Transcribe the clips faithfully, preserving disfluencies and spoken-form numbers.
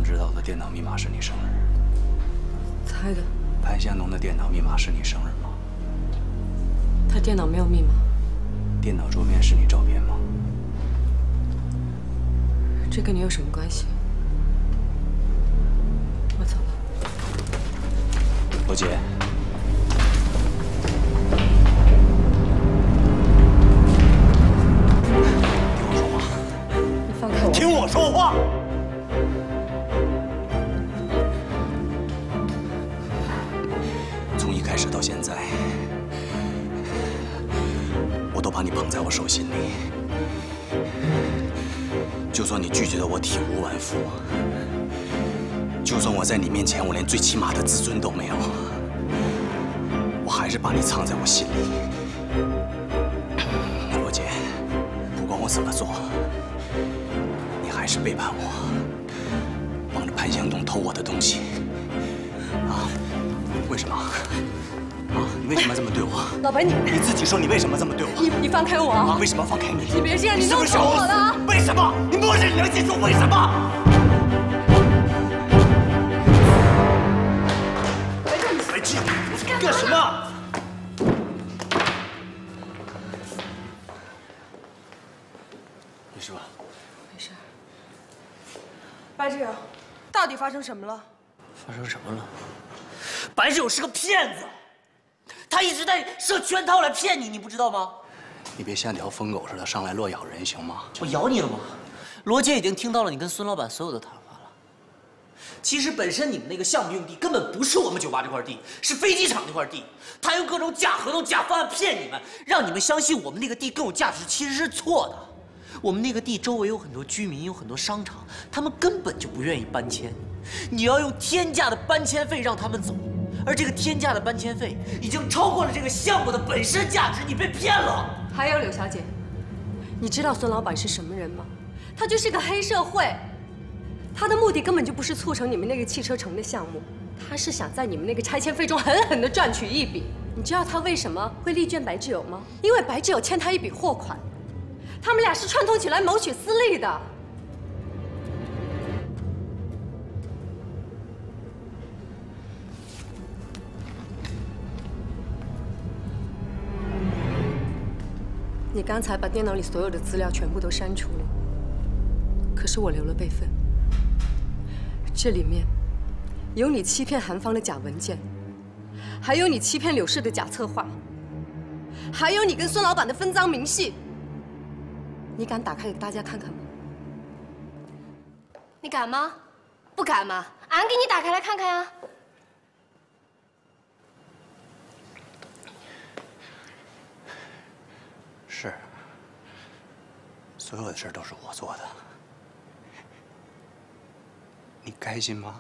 知道的电脑密码是你生日？ 猜的。 潘向东的电脑密码是你生日吗？ 他电脑没有密码。 电脑桌面是你照片吗？ 这跟你有什么关系？我走了。 罗杰。 听我说话！ 从一开始到现在，我都把你捧在我手心里。就算你拒绝的我体无完肤，就算我在你面前我连最起码的自尊都没有，我还是把你藏在我心里。罗杰，不管我怎么做。 还是背叛我，帮着潘向东偷我的东西，啊？为什么？啊？你为什么这么对我？ 老白，你你自己说你为什么这么对我？ 你你放开我啊！ 为什么放开你？ 你别这样，你弄死我了！ 为什么？你摸着良心说为什么？ 白痴，你干什么？ 没事吧？ 白志友，到底发生什么了？ 发生什么了？白志友是个骗子，他一直在设圈套来骗你，你不知道吗？ 你别像条疯狗似的上来落咬人，行吗？ 我咬你了吗？罗杰已经听到了你跟孙老板所有的谈话了。其实本身你们那个项目用地根本不是我们酒吧这块地，是飞机场那块地。他用各种假合同、假方案骗你们，让你们相信我们那个地更有价值，其实是错的。 我们那个地周围有很多居民，有很多商场，他们根本就不愿意搬迁。你要用天价的搬迁费让他们走，而这个天价的搬迁费已经超过了这个项目的本身价值，你被骗了。 还有柳小姐，你知道孙老板是什么人吗？他就是个黑社会，他的目的根本就不是促成你们那个汽车城的项目，他是想在你们那个拆迁费中狠狠地赚取一笔。你知道他为什么会力荐白志友吗？因为白志友欠他一笔货款。 他们俩是串通起来谋取私利的。你刚才把电脑里所有的资料全部都删除了，可是我留了备份。这里面有你欺骗韩方的假文件，还有你欺骗柳氏的假策划，还有你跟孙老板的分赃明细。 你敢打开给大家看看吗？ 你敢吗？不敢吗？俺给你打开来看看呀。 是，所有的事都是我做的。你开心吗？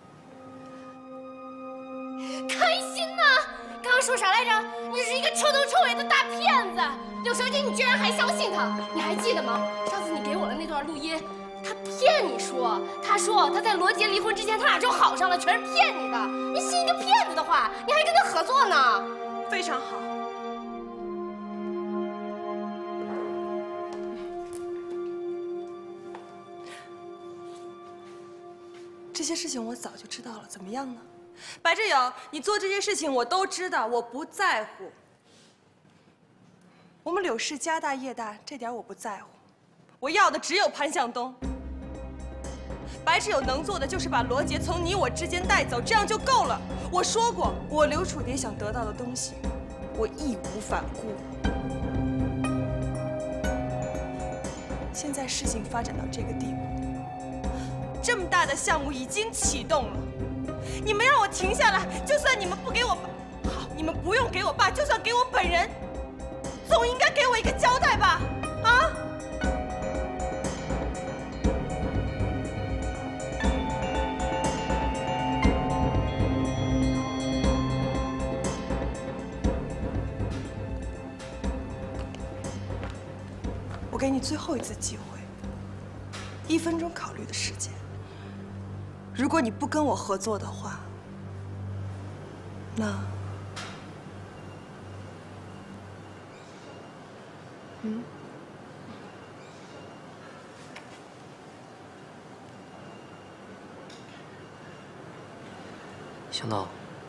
开心呐！刚刚说啥来着？你是一个彻头彻尾的大骗子！ 柳小姐，你居然还相信他？你还记得吗？上次你给我的那段录音，他骗你说，他说他在罗杰离婚之前，他俩就好上了，全是骗你的。你信一个骗子的话，你还跟他合作呢？ 非常好。这些事情我早就知道了，怎么样呢？白志友，你做这些事情我都知道，我不在乎。 我们柳氏家大业大，这点我不在乎。我要的只有潘向东。白志友能做的就是把罗杰从你我之间带走，这样就够了。我说过，我刘楚蝶想得到的东西，我义无反顾。现在事情发展到这个地步，这么大的项目已经启动了，你们让我停下来，就算你们不给我爸，好，你们不用给我爸，就算给我本人。 总应该给我一个交代吧，啊！我给你最后一次机会，一分钟考虑的时间。如果你不跟我合作的话，那…… 嗯， 香豆，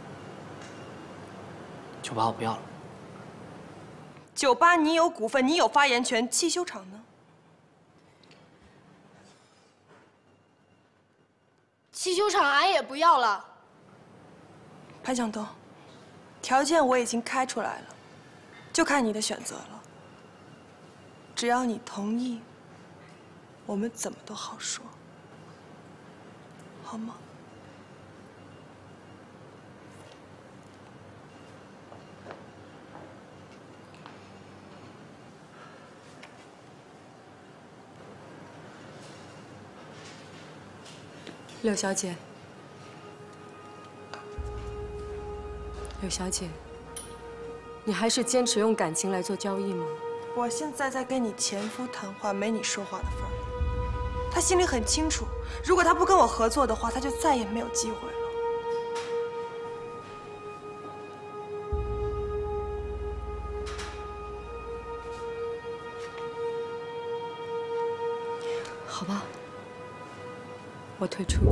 酒吧我不要了。 酒吧你有股份，你有发言权，汽修厂呢？ 汽修厂俺也不要了。 潘向东，条件我已经开出来了，就看你的选择了。只要你同意，我们怎么都好说，好吗？ 柳小姐，柳小姐，你还是坚持用感情来做交易吗？ 我现在在跟你前夫谈话，没你说话的份儿。他心里很清楚，如果他不跟我合作的话，他就再也没有机会了。 好吧。 我退出。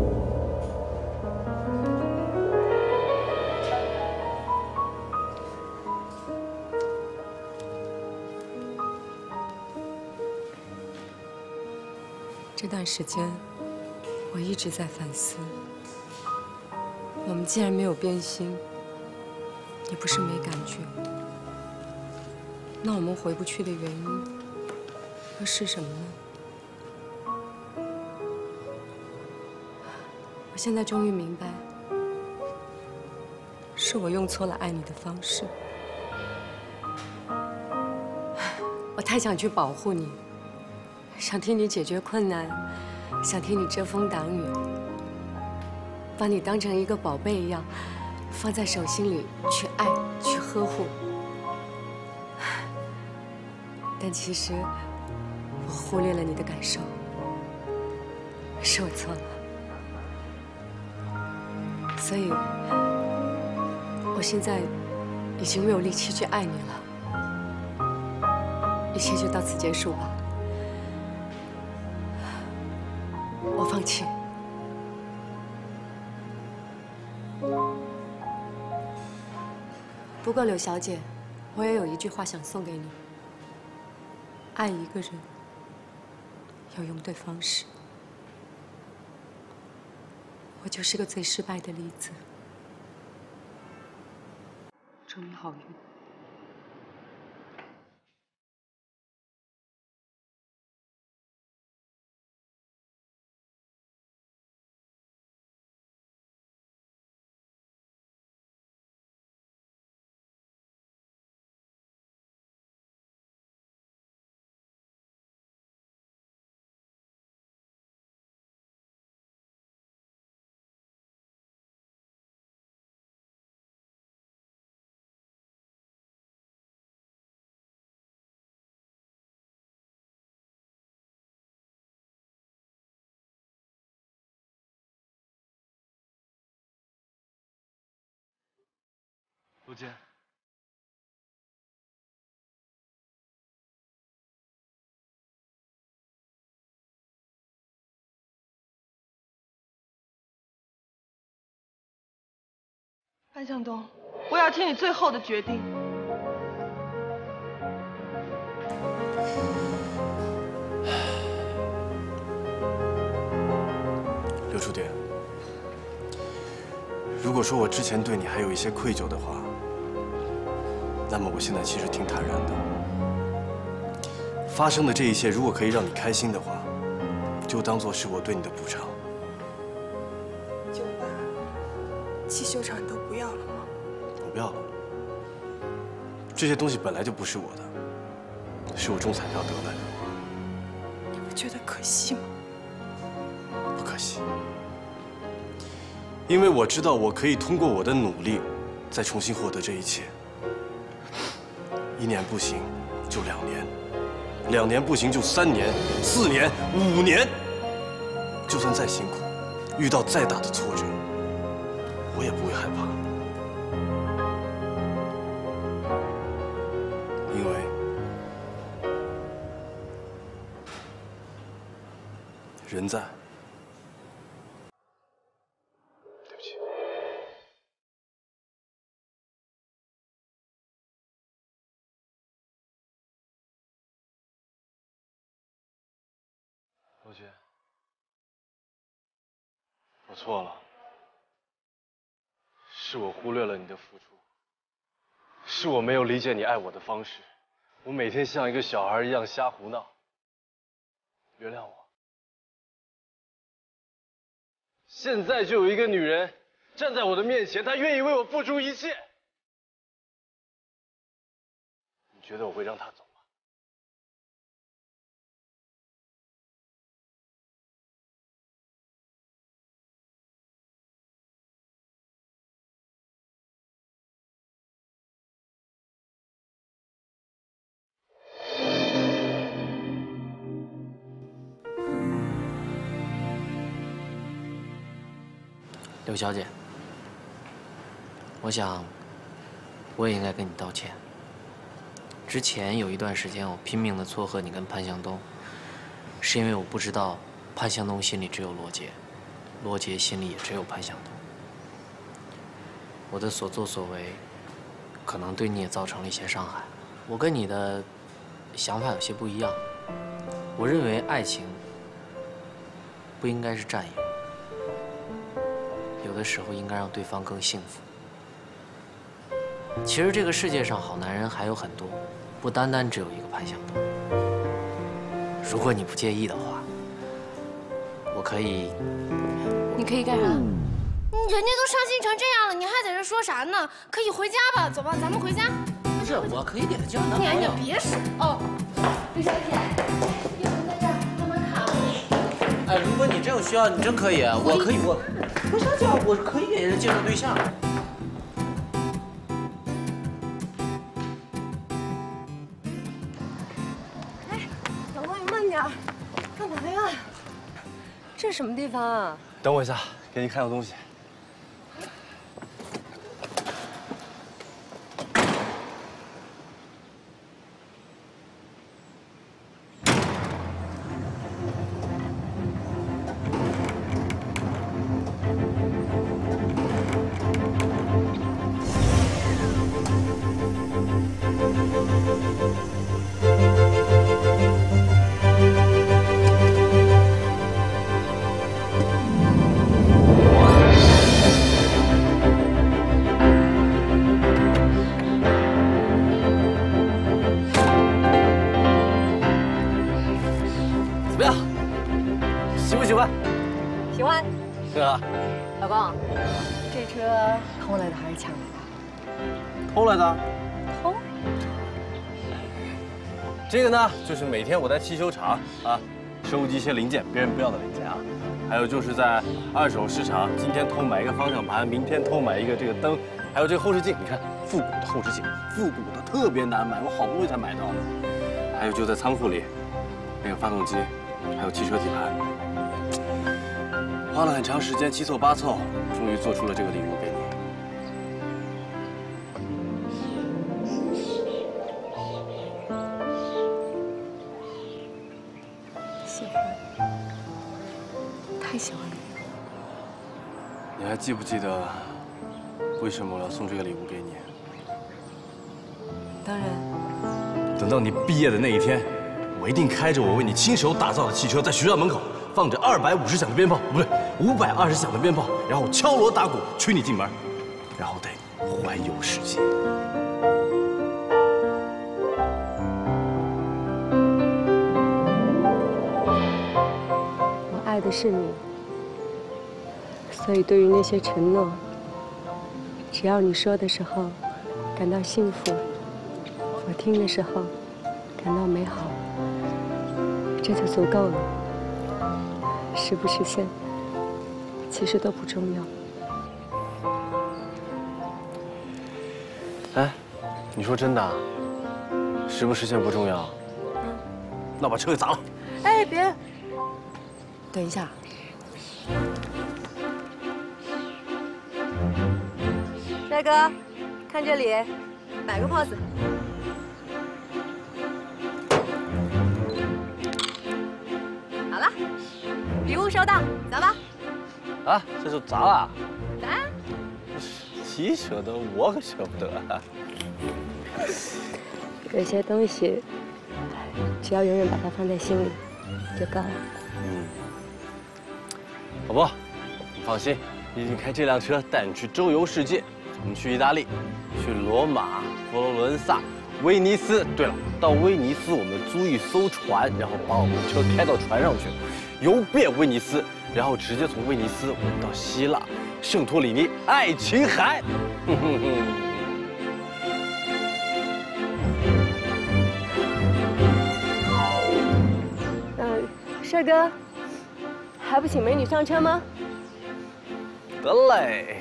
这段时间，我一直在反思：我们既然没有变心，也不是没感觉，那我们回不去的原因又是什么呢？ 我现在终于明白，是我用错了爱你的方式。我太想去保护你，想替你解决困难，想替你遮风挡雨，把你当成一个宝贝一样，放在手心里去爱、去呵护。但其实，我忽略了你的感受，是我错了。 所以，我现在已经没有力气去爱你了，一切就到此结束吧。我放弃。不过，柳小姐，我也有一句话想送给你：爱一个人要用对方式。 我就是个最失败的例子。祝你好运。 陆坚， 潘向东，我要听你最后的决定。 刘楚典，如果说我之前对你还有一些愧疚的话， 那么我现在其实挺坦然的。发生的这一切，如果可以让你开心的话，就当做是我对你的补偿。 酒吧、汽修厂都不要了吗？ 我不要了。这些东西本来就不是我的，是我中彩票得来的。 你不觉得可惜吗？ 不可惜，因为我知道我可以通过我的努力，再重新获得这一切。 一年不行，就两年；两年不行，就三年、四年、五年。就算再辛苦，遇到再大的挫折，我也不会害怕，因为人在。 我错了，是我忽略了你的付出，是我没有理解你爱我的方式，我每天像一个小孩一样瞎胡闹。原谅我。现在就有一个女人站在我的面前，她愿意为我付出一切。你觉得我会让她走吗？ 刘小姐，我想我也应该跟你道歉。之前有一段时间，我拼命的撮合你跟潘向东，是因为我不知道潘向东心里只有罗杰，罗杰心里也只有潘向东。我的所作所为，可能对你也造成了一些伤害。我跟你的想法有些不一样，我认为爱情不应该是占有。 有的时候应该让对方更幸福。其实这个世界上好男人还有很多，不单单只有一个潘向东。如果你不介意的话，我可以。 你可以干啥？人家都伤心成这样了，你还在这说啥呢？可以回家吧，走吧，咱们回家。 不是，我可以给他介绍男朋友。 你你别说哦，刘小姐，一会儿在这儿慢慢看。 哎，如果你真有需要，你真可以，我可以我。 不是这样，我可以给人介绍对象。 哎，老公，你慢点，干嘛呀？这是什么地方啊？ 等我一下，给你看个东西。 偷来的还是抢来的？ 偷来的。 偷？ 这个呢，就是每天我在汽修厂啊，收集一些零件，别人不要的零件啊。还有就是在二手市场，今天偷买一个方向盘，明天偷买一个这个灯，还有这个后视镜，你看复古的后视镜，复古的特别难买，我好不容易才买到的。还有就在仓库里，那个发动机，还有汽车底盘，花了很长时间七凑八凑，终于做出了这个礼物给你。 喜欢，太喜欢了。 你还记不记得为什么我要送这个礼物给你？ 当然。 等到你毕业的那一天，我一定开着我为你亲手打造的汽车，在学校门口放着二百五十响的鞭炮，不对，五百二十响的鞭炮，然后敲锣打鼓催你进门，然后带你环游世界。 爱的是你，所以对于那些承诺，只要你说的时候感到幸福，我听的时候感到美好，这就足够了。实不实现，其实都不重要。 哎，你说真的？实不实现不重要？嗯，那把车给砸了。 哎，别。 等一下，帅哥，看这里，摆个 pose。好了，礼物收到，走吧。 啊，这就砸了？ 砸！ 你舍得，我可舍不得啊。 有些东西，只要永远把它放在心里，就够了。嗯。 老婆， 你放心，一定开这辆车带你去周游世界。我们去意大利，去罗马、佛罗伦萨、威尼斯。对了，到威尼斯我们租一艘船，然后把我们的车开到船上去，游遍威尼斯，然后直接从威尼斯我们到希腊圣托里尼爱琴海。哼哼哼。 帅哥，还不请美女上车吗？ 得嘞。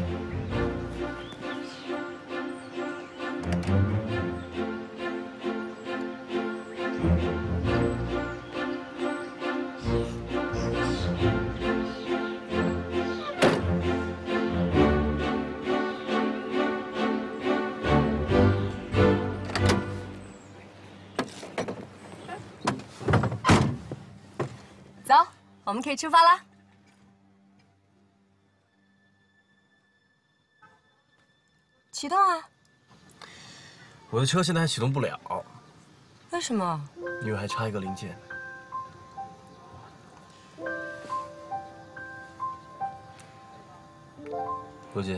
走，我们可以出发啦。启动啊！ 我的车现在还启动不了， 为什么？ 因为还差一个零件。罗姐，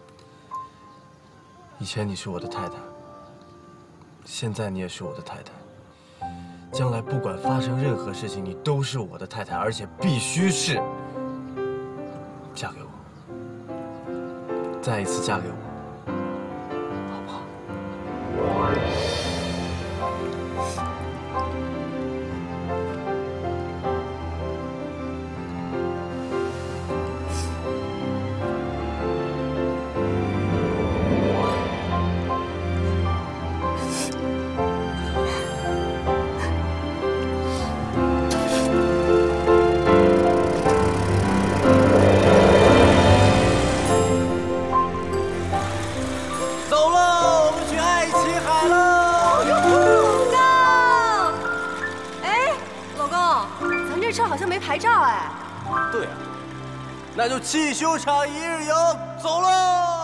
以前你是我的太太，现在你也是我的太太。 将来不管发生任何事情，你都是我的太太，而且必须是嫁给我，再一次嫁给我，好不好？ 牌照哎， 对啊，那就汽修厂一日游，走喽！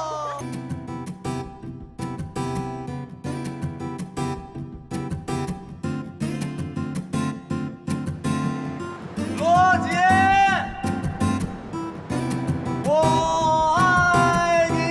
罗姐，我爱你。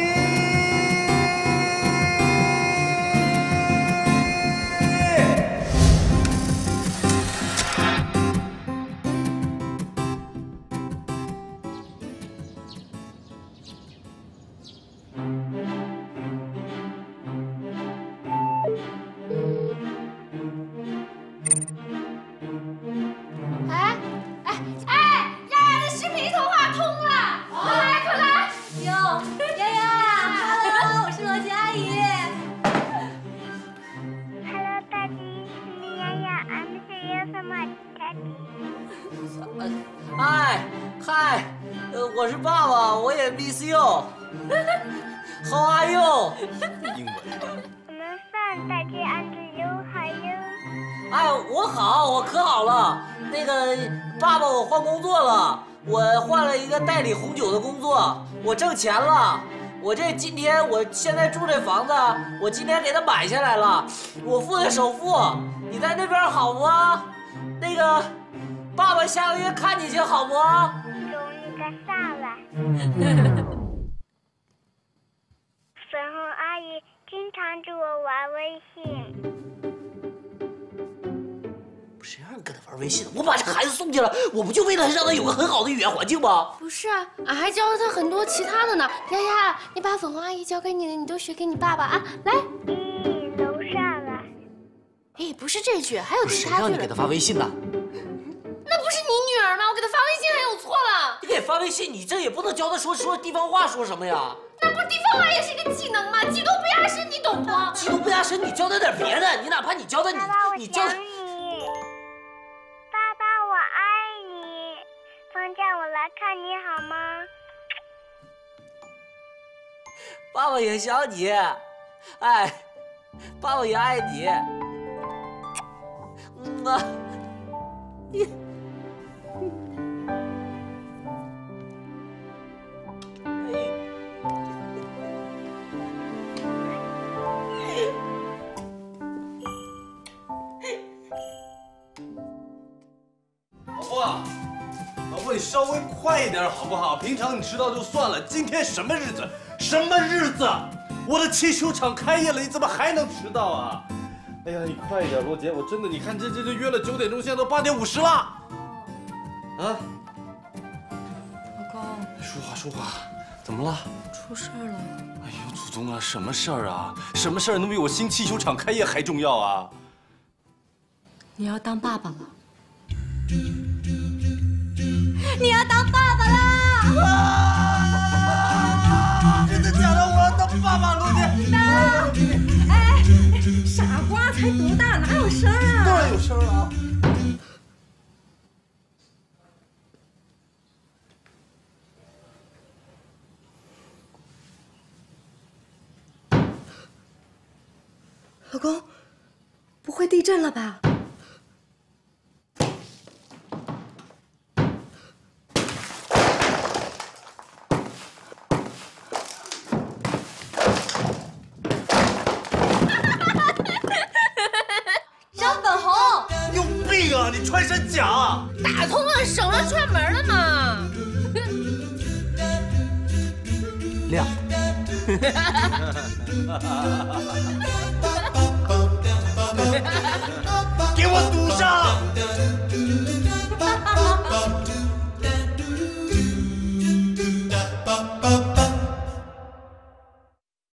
嗨，嗨，呃，我是爸爸，我也 miss you。How are you？ 英文。 我们饭大家安着有好哟。 哎，我好，我可好了。那个爸爸，我换工作了，我换了一个代理红酒的工作，我挣钱了。我这今天我现在住这房子，我今天给他买下来了，我付的首付。你在那边好不？那个。 爸爸下个月看你去好不？ 走你个啥了？粉红阿姨经常找我玩微信。 谁让你跟他玩微信的？我把这孩子送进来，我不就为了让他有个很好的语言环境吗？ 不是啊，俺还教了他很多其他的呢。丫丫，你把粉红阿姨教给你的，你都学给你爸爸啊！来。 咦，楼上了。 哎，不是这句，还有其他句。 谁让你给他发微信的？ 那不是你女儿吗？我给她发微信还有错了？ 你给发微信，你这也不能教她说说地方话，说什么呀？ 那不是地方话也是一个技能吗？技多不压身，你懂不？ 技多不压身，你教她点别的。你哪怕你教她，你你教她。 你，爸爸，我爱你。放假我来看你好吗？ 爸爸也想你，哎，爸爸也爱你。嗯啊，你。 老婆，老婆，你稍微快一点好不好？平常你迟到就算了，今天什么日子？什么日子？我的汽修厂开业了，你怎么还能迟到啊？哎呀，你快一点，罗杰，我真的，你看这这这约了九点钟，现在都八点五十了。啊？ 老公， 说话说话，怎么了？ 出事儿了。 哎呦，祖宗啊，什么事儿啊？什么事儿能比我新汽修厂开业还重要啊？ 你要当爸爸了。你要当爸爸啦！ 啊！真的假的？我要当爸爸，罗杰。 哎，傻瓜才多大，哪有声啊？ 当然有声啊。 老公，不会地震了吧？ 张粉红， 有病啊！你穿山甲， 打通了，省了串门了嘛。 亮。